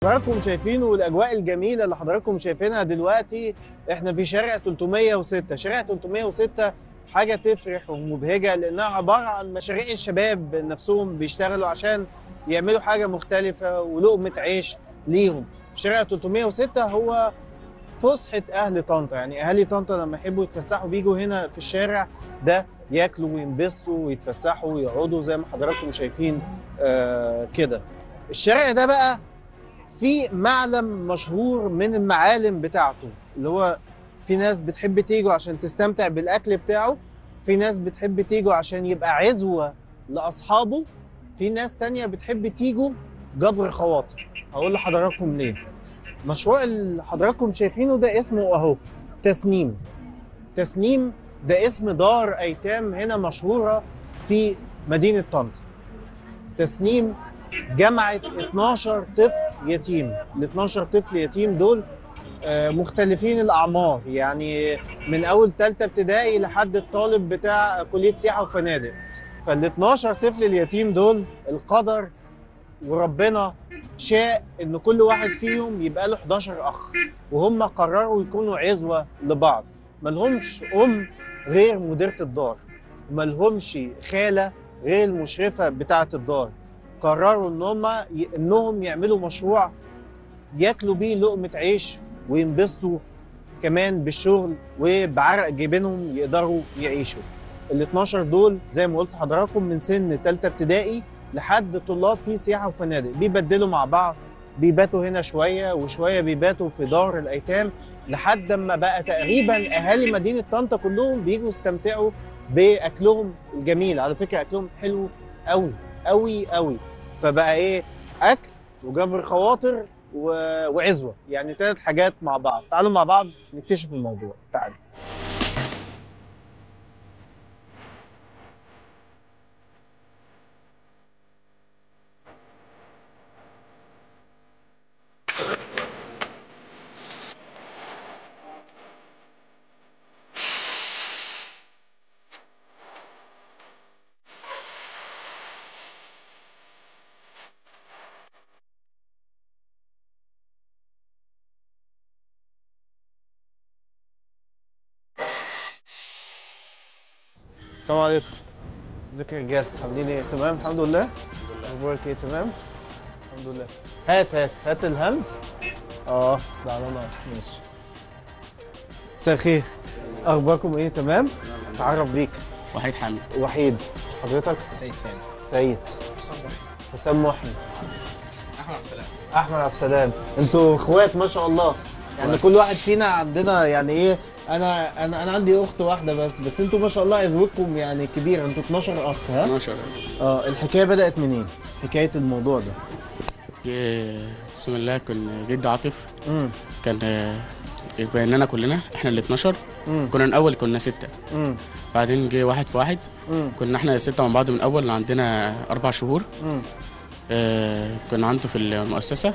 حضراتكم شايفينه والاجواء الجميله اللي حضراتكم شايفينها دلوقتي. احنا في شارع 306. شارع 306 حاجه تفرح ومبهجه، لانها عباره عن مشاريع الشباب نفسهم بيشتغلوا عشان يعملوا حاجه مختلفه ولقمه عيش ليهم. شارع 306 هو فسحه اهل طنطا، يعني اهالي طنطا لما يحبوا يتفسحوا بيجوا هنا في الشارع ده ياكلوا وينبسطوا ويتفسحوا ويقعدوا زي ما حضراتكم شايفين كده. الشارع ده بقى في معلم مشهور من المعالم بتاعته، اللي هو في ناس بتحب تيجوا عشان تستمتع بالأكل بتاعه، في ناس بتحب تيجوا عشان يبقى عزوة لأصحابه، في ناس تانية بتحب تيجوا جبر خواطر. هقول لحضراتكم ليه. مشروع اللي حضراتكم شايفينه ده اسمه أهو تسنيم. تسنيم ده اسم دار أيتام هنا مشهورة في مدينة طنطا. تسنيم جمعت 12 طفل يتيم. ال 12 طفل يتيم دول مختلفين الأعمار، يعني من أول تالتة ابتدائي لحد الطالب بتاع كلية سياحة وفنادق. فال 12 طفل اليتيم دول القدر وربنا شاء إن كل واحد فيهم يبقى له 11 أخ، وهم قرروا يكونوا عزوة لبعض. ملهمش أم غير مديرة الدار، وملهمش خالة غير المشرفة بتاعة الدار. قرروا انهم يعملوا مشروع ياكلوا بيه لقمه عيش وينبسطوا كمان بالشغل، وبعرق جيبينهم يقدروا يعيشوا. ال 12 دول زي ما قلت لحضراتكم من سن ثالثه ابتدائي لحد طلاب في سياحه وفنادق، بيبدلوا مع بعض، بيباتوا هنا شويه وشويه بيباتوا في دار الايتام، لحد ما بقى تقريبا اهالي مدينه طنطا كلهم بيجوا يستمتعوا باكلهم الجميل. على فكره اكلهم حلو قوي قوي قوي. فبقى ايه؟ اكل وجبر خواطر وعزوه، يعني 3 حاجات مع بعض. تعالوا مع بعض نكتشف الموضوع. تعالوا. السلام عليكم. ازيك يا رجاله؟ عاملين ايه؟ تمام الحمد لله. اخبارك ايه؟ تمام الحمد لله. هات الهاند. ده على نار. ماشي. مساء الخير. اخباركم ايه؟ تمام. تعرف بيك. وحيد حامد. وحيد. حضرتك؟ سيد. حسام محي. احمد عبد السلام. احمد عبد السلام. انتوا اخوات ما شاء الله، يعني كل واحد فينا عندنا يعني ايه، انا عندي اخت واحده بس انتوا ما شاء الله عزوتكم يعني كبيره، انتوا 12 اخ. ها 12. الحكايه بدات منين؟ حكايه الموضوع ده. بسم الله. كان جد عاطف كان بيننا كلنا احنا ال 12. كنا الاول كنا 6. بعدين جه واحد في واحد. كنا احنا 6 مع بعض من اول، عندنا 4 شهور. كنا عنده في المؤسسه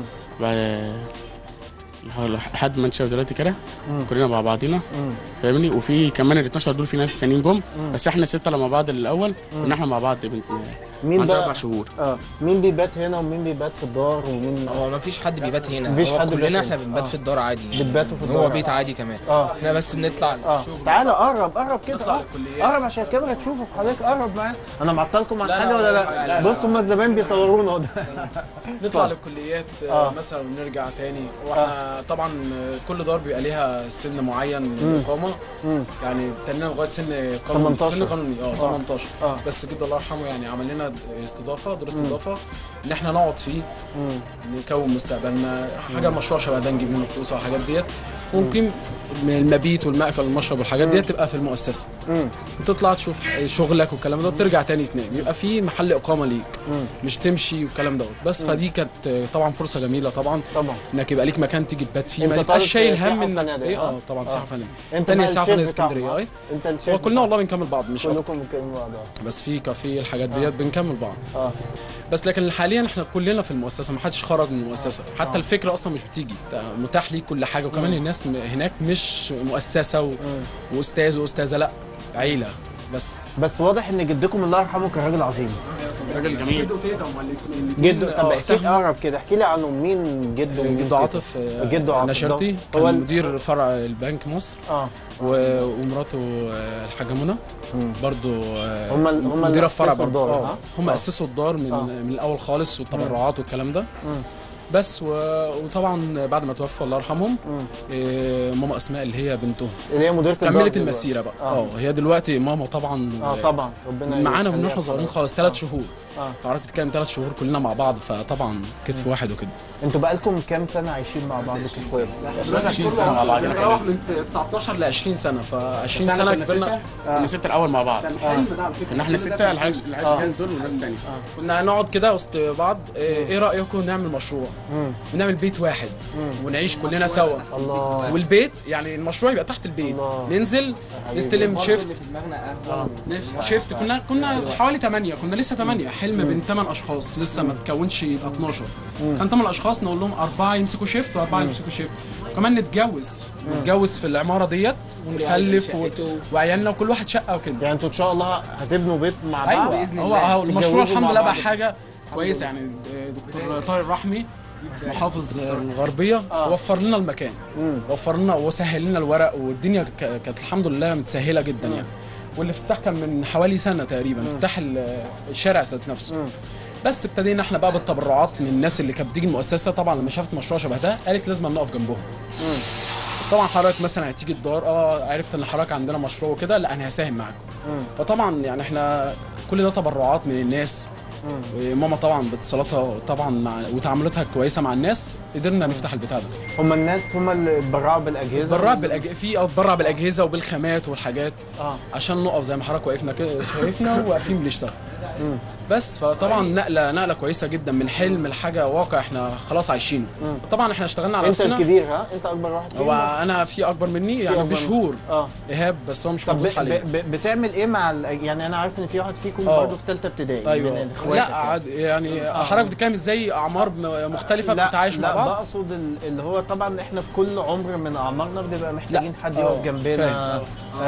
لحد ما انت شايف دلوقتي كده كلنا مع بعضينا، فاهمني. وفي كمان ال 12 دول في ناس تانيين جم، بس احنا 6 مع بعض الاول كنا احنا مع بعض مين بقى 4 شهور. مين بيبات هنا ومين بيبات في الدار ومين؟ هو ما فيش حد بيبات هنا، مفيش حد كلنا احنا بنبات في الدار عادي يعني. بتباتوا في الدار؟ هو بيت عادي كمان. احنا بس بنطلع الشغل. تعالى قرب كده. قرب عشان الكاميرا تشوفك. حضرتك قرب معايا. انا معطلكم عن حاجه ولا لا؟ بصوا هما الزبائن بيصورونا ده. نطلع للكليات مثلا ونرجع تاني. واحنا طبعا كل دار بيبقى ليها سن معين للاقامه، يعني ابتدينا لغايه سن قانوني. 18. سن قانوني 18. بس جد الله يرحمه يعني عمل لنا استضافه، دور استضافه ان احنا نقعد فيه، نكون مستقبلنا. حاجه مشروع شبه ده نجيب منه فلوس او الحاجات ديت. ممكن المبيت والمأكل والمشرب والحاجات ديت تبقى في المؤسسه، وتطلع تشوف شغلك والكلام ده وترجع تاني تنام، يبقى في محل اقامه ليك، مش تمشي والكلام دوت بس. فدي كانت طبعا فرصه جميله طبعا انك يبقى ليك مكان تيجي تبات فيه، ما يبقاش شايل هم انك ايه. طبعا سياحه فنيه. تاني سياحه فنيه اسكندريه. انت الشيف. هو كلنا والله بنكمل بعض، مش كلكم بنكمل بعض. بس في كافيه الحاجات ديت بنكمل بعض. بس لكن حاليا احنا كلنا في المؤسسه، ما حدش خرج من المؤسسه. حتى الفكره اصلا مش بتيجي، متاح ليك كل حاجه. وكمان الناس هناك مش مؤسسه واستاذ واستاذه، لا عيله بس. واضح ان جدكم الله يرحمه كان راجل عظيم. راجل جميل. جده وتيتا هما الاثنين. جده. طب احكي لي اقرب كده، احكي لي عنه. مين جده ومين جده عاطف. جده عاطف نشرتي هو كان مدير فرع البنك مصر. ومراته الحاجه منى برضه هم مديره الفرع برضه. هم اسسوا الدار من الاول خالص، والتبرعات والكلام ده. بس وطبعا بعد ما توفوا الله يرحمهم ماما اسماء اللي هي بنتهم اللي هي مديره الدار كملت المسيره بقى. هي دلوقتي ماما طبعا طبعا ربنا معانا من واحنا صغيرين خالص 3 شهور. فعرفت بتتكلم 3 شهور كلنا مع بعض، فطبعا كتف واحد وكده. انتوا بقالكم كام سنه عايشين مع بعض كاخوات؟ 20 سنه مع بعض. بنروح من 19 ل 20 سنه، ف 20 سنه كبرنا. كنا 6 الاول مع بعض. كنا احنا 6 العيش كان دول وناس ثانيه. كنا نقعد كده وسط بعض، ايه رايكم نعمل مشروع ونعمل بيت واحد ونعيش كلنا سوا. الله. والبيت يعني المشروع يبقى تحت البيت. ننزل نستلم شيفت. شيفت كنا حوالي 8، كنا لسه 8. حلم بين 8 اشخاص لسه ما تكونش يبقى 12. كان 8 اشخاص نقول لهم 4 يمسكوا شيفت و4 يمسكوا شيفت. كمان نتجوز في العماره ديت ونخلف وعيالنا وكل واحد شقه وكده. يعني انتوا ان شاء الله هتبنوا بيت مع بعض؟ ايوه باذن الله. هو المشروع الحمد لله بقى حاجه كويسه. يعني دكتور طارق رحمي محافظ الغربيه وفر لنا المكان، وفر لنا وسهل لنا الورق، والدنيا كانت الحمد لله متسهله جدا يعني. والافتتاح كان من حوالي سنه تقريبا، افتتاح الشارع ذات نفسه. بس ابتدينا احنا بقى بالتبرعات من الناس اللي كانت بتيجي المؤسسه. طبعا لما شافت مشروع شبه ده قالت لازم نقف جنبهم. طبعا حضرتك مثلا هتيجي الدار، عرفت ان حضرتك عندنا مشروع وكده، لا انا هساهم معاكم. فطبعا يعني احنا كل ده تبرعات من الناس. وماما طبعا باتصالاتها طبعا وتعاملاتها كويسه مع الناس قدرنا نفتح البتاع ده. هم الناس هم اللي اتبرعوا بالاجهزه؟ اتبرع بالاجهزه وبالخامات والحاجات عشان نقف زي ما حضرتك وقفنا كده شايفنا واقفين بنشتغل. بس فطبعا نقله كويسه جدا من حلم لحاجه واقع احنا خلاص عايشينه. طبعا احنا اشتغلنا على نفسنا. انت الكبير ها؟ انت اكبر واحد فيهم؟ هو انا في اكبر مني يعني بشهور. ايهاب بس هو مش موجود حاليا. بتعمل ايه مع يعني انا عارف ان في واحد فيكم برضه في ثالثه ابتدائي. ايوه. لا عادي يعني حضرتك بتتكلم ازاي اعمار مختلفه بتتعايش مع بعض؟ لا بقصد اللي هو طبعا احنا في كل عمر من اعمارنا بنبقى محتاجين حد يقف جنبنا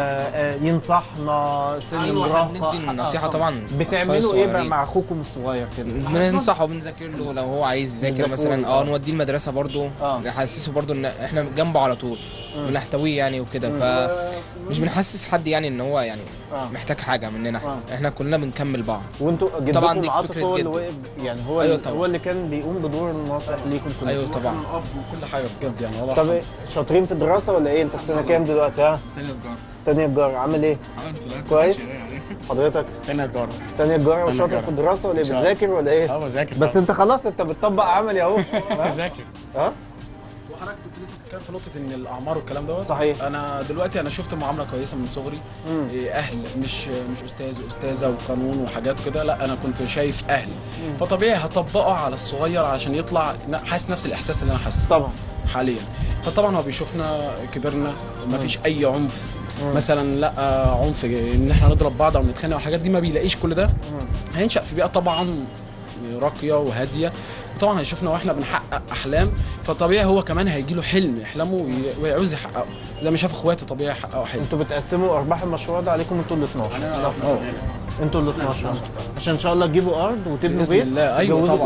ينصحنا سن المراهقه. ندي النصيحه طبعا. بتعملوا ايه بقى مع اخوكم الصغير كده؟ بننصحه وبنذاكر له لو هو عايز يذاكر مثلا. نوديه المدرسه برضه، نحسسه برضه ان احنا جنبه على طول، بنحتويه يعني وكده. فمش بنحسس حد يعني ان هو يعني محتاج حاجه مننا. احنا كلنا بنكمل بعض. وانتوا طبعا جدكم عاطف هو اللي وقف يعني هو هو اللي كان بيقوم بدور الناصح ليكم كلكم؟ ايوه طبعا. اب وكل حاجه بجد يعني والله. طب شاطرين في الدراسه ولا ايه؟ انت في سنه كام دلوقتي؟ ها؟ تانية تجارة. عامل ايه؟ كويس؟ حضرتك؟ تانية تجارة. تانية تجارة. وشاطر في الدراسة ولا ايه؟ بتذاكر ولا ايه؟ بذاكر. بس انت خلاص انت بتطبق عملي اهو. بذاكر. وحضرتك كنت لسه بتتكلم في نقطه ان الاعمار والكلام دوت. صحيح. انا دلوقتي شفت معامله كويسه من صغري. اهل مش استاذ واستاذه وقانون وحاجات كده، لا انا كنت شايف اهل. فطبيعي هطبقه على الصغير علشان يطلع حاسس نفس الاحساس اللي انا حاسه طبعا حاليا. فطبعا هو بيشوفنا كبرنا ما فيش اي عنف مثلا، لا عنف ان احنا نضرب بعض او نتخانق والحاجات دي ما بيلاقيش كل ده. هينشأ في بيئه طبعا راقيه وهاديه، طبعا هيشوفنا واحنا بنحقق احلام. فطبيعي هو كمان هيجي له حلم يحلمه ويعوز يحققه زي ما شاف اخواته طبيعي يحققوا حلم. انتوا بتقسموا ارباح المشروع ده عليكم انتوا ال 12 صح؟ انتوا ال 12 عشان ان شاء الله تجيبوا ارض وتبنوا بيت. باذن الله. ايوه طبعا.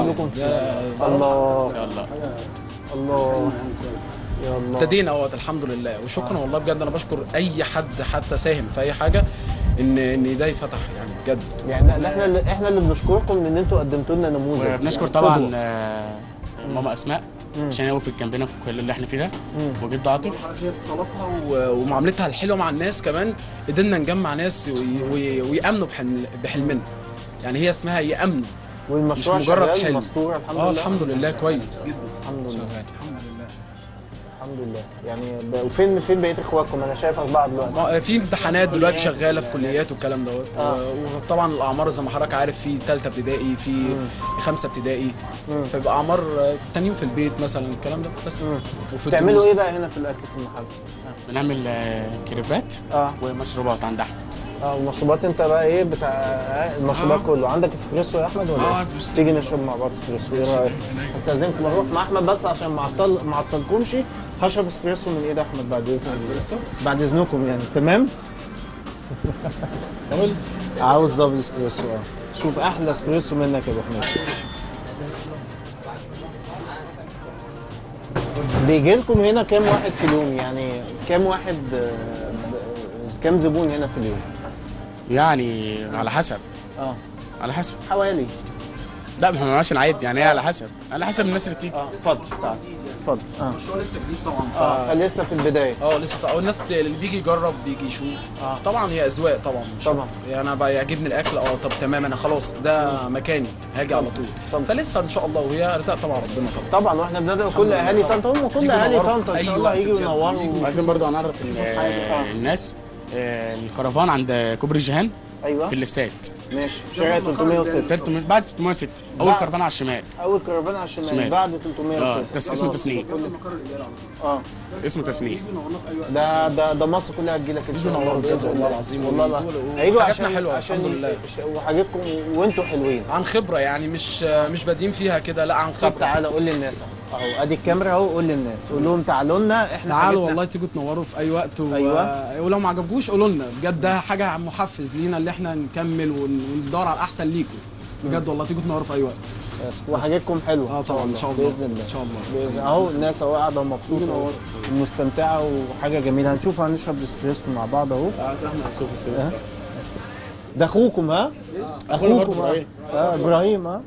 الله ان شاء الله. الله يا الله. ابتدينا الحمد لله وشكرا والله بجد. انا بشكر اي حد حتى ساهم في اي حاجه ان ده يتفتح يعني بجد. يعني احنا اللي بنشكركم ان انتوا قدمتوا لنا نموذج. وبنشكر طبعا ماما اسماء عشان هي وقفت جنبنا في كل اللي احنا فيه ده، وجد عاطف اتصالاتها ومعاملتها الحلوه مع الناس. كمان قدرنا نجمع ناس ويامنوا بحلمنا. يعني هي اسمها يامنوا والمشروع مش مجرد حلم. الحمد لله. الحمد لله كويس جدا. الحمد لله. الحمد لله. يعني وفين بقيه اخواتكم؟ انا شايف اربعه دلوقتي. في امتحانات دلوقتي شغاله في كليات والكلام دوت. وطبعا الاعمار زي ما حضرتك عارف في ثالثه ابتدائي في 5 ابتدائي، فيبقى اعمار تانيين في البيت مثلا الكلام ده بس. وفي بتعملوا ايه بقى هنا في الاكل في المحل؟ بنعمل كريبات ومشروبات عند احمد. المشروبات انت بقى ايه بتاع المشروبات كله؟ عندك اسبريسو يا احمد ولا ايه؟ تيجي نشرب مع بعض اسبريسو، ايه رايك؟ استاذنكم اروح مع احمد بس عشان ما اعطلكمش. هشرب اسبريسو من ايد احمد بعد اذنك. اسبريسو بعد اذنكم يعني. تمام. عاوز دبل اسبريسو. شوف احلى اسبريسو منك يا ابو حميد. بيجي لكم هنا كام واحد في اليوم؟ يعني كام واحد كام زبون هنا في اليوم؟ يعني على حسب. على حسب حوالي. لا ما احنا ماشي نعد يعني، هي على حسب الناس اللي بتيجي. اتفضل تعال اتفضل. المشروع لسه جديد طبعا. فلسه في البدايه. لسه الناس اللي بيجي يجرب بيجي يشوف. طبعا هي اذواق طبعا. طبعا يعني انا بيعجبني الاكل طب تمام انا خلاص ده مكاني هاجي على طول. فلسه ان شاء الله، وهي ارزاق طبعا ربنا طبعا. واحنا بندعو كل اهالي طنطا وكل اهالي طنطا ان شاء الله يجوا ينوروا. عايزين برضه هنعرف الناس الكرفان عند كوبري الجيهان. ايوه في الاستاد. ماشي. شارع 306 بعد 306 اول كرفان على الشمال. اول كرفان على الشمال بعد 306. اسمه تسنيم. اسمه تسنيم. ده مصر كلها هتجي لك ان شاء الله باذن الله العظيم. والله هيجوا حاجاتنا حلوه الحمد لله، وحاجتكم وانتوا حلوين عن خبره يعني، مش بادين فيها كده، لا عن خبره. طب تعالى قول للناس اهو ادي الكاميرا اهو، قول للناس قول لهم تعالوا لنا احنا تعالوا والله تيجوا تنوروا في اي وقت أيوة. ولو ما عجبكوش قولوا لنا بجد، ده حاجه محفز لينا اللي احنا نكمل وندور على الاحسن ليكم بجد والله. تيجوا تنوروا في اي وقت وحاجتكم حلوه طبعا ان شاء الله باذن الله. ان شاء الله اهو الناس اهو قاعده مبسوطه ومستمتعه وحاجه جميله. هنشوف هنشرب اسبريسو مع بعض اهو. هنشوف اسبريسو. ده اخوكم اخوكم ابراهيم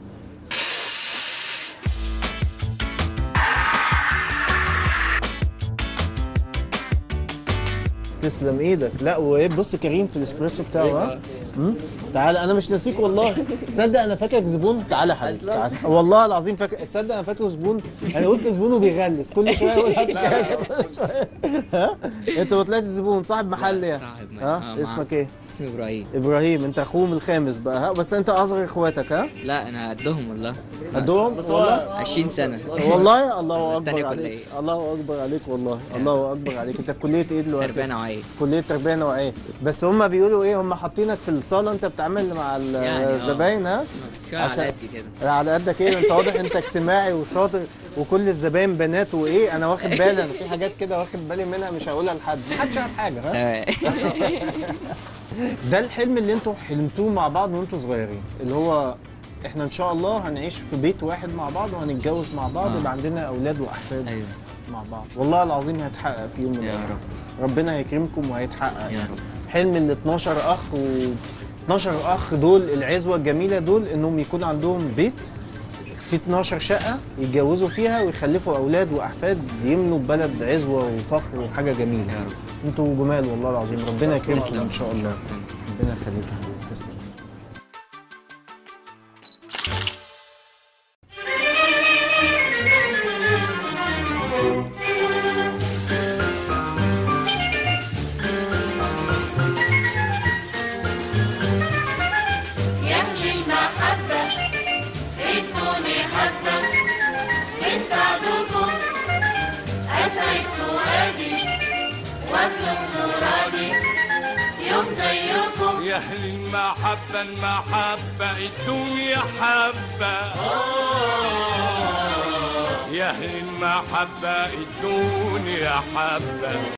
تسلم ايدك. لا وبص كريم في الاسبريسو بتاعه. تعال انا مش ناسيك والله. تصدق انا فاكرك زبون. تعالى يا حبيبي تعالى والله العظيم فاكر. تصدق انا فاكره زبون. انا قلت زبون وبيغلس كل شويه يقول هات كذا. انت ما طلعتش زبون، صاحب محل يعني. اسمك ايه؟ اسمي ابراهيم. ابراهيم انت اخوهم الخامس بقى بس انت اصغر اخواتك لا انا قدهم والله. قدهم والله 20 سنه والله. الله اكبر عليك. الله اكبر عليك والله. الله اكبر عليك. انت في كليه ايه دلوقتي؟ تربيه نوعيه. كليه تربيه نوعيه. بس هم بيقولوا ايه، هم حاطينك في الصاله انت بتتعامل مع الزباين على قد كده. على قدك ايه؟ انت واضح انت اجتماعي وشاطر وكل الزباين بنات وايه. انا واخد بالي، انا في حاجات كده واخد بالي منها مش هقولها لحد، محدش يعرف حاجه. ده الحلم اللي انتوا حلمتوه مع بعض وانتوا صغيرين، اللي هو احنا ان شاء الله هنعيش في بيت واحد مع بعض وهنتجوز مع بعض ويبقى عندنا اولاد واحفاد. ايوه مع بعض. والله العظيم هيتحقق في يوم من الايام. ربنا هيكرمكم وهيتحقق يا رب. حلم ال 12 اخ و 12 اخ دول العزوه الجميله دول، انهم يكون عندهم بيت في 12 شقه يتجوزوا فيها ويخلفوا اولاد واحفاد يملوا بلد عزوه وفخر وحاجه جميله. يا رب. انتوا جمال والله العظيم. ربنا يكرمكم ان شاء الله. ربنا يخليك يا حبيبي. تسلم. يا أهل المحبة المحبة الدنيا حبة. يا أهل المحبة الدنيا حبة.